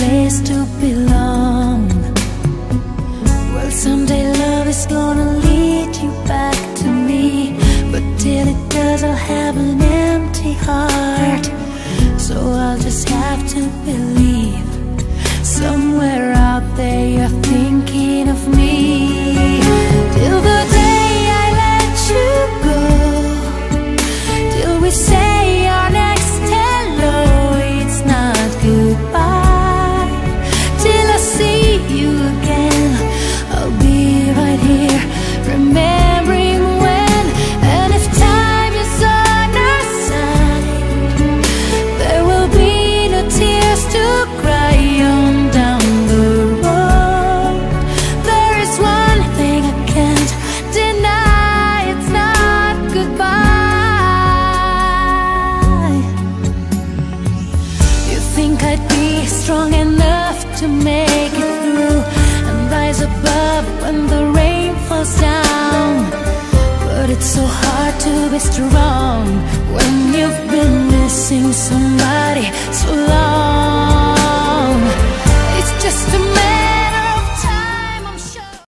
place to belong. Well, someday love is gonna lead you back to me, but till it does I'll have an empty heart. So I'll just have to believe somewhere out there you're thinking of me. Till the day I let you go, till we say our next hello, it's not goodbye. Till I see you again, I'll be right here, remembering when. And if time is on our side, there will be no tears to cry on down the road. There is one thing I can't deny, it's not goodbye. You think I'd be strong enough to make it through and rise above when the rain falls down, but it's so hard to be strong when you've been missing somebody.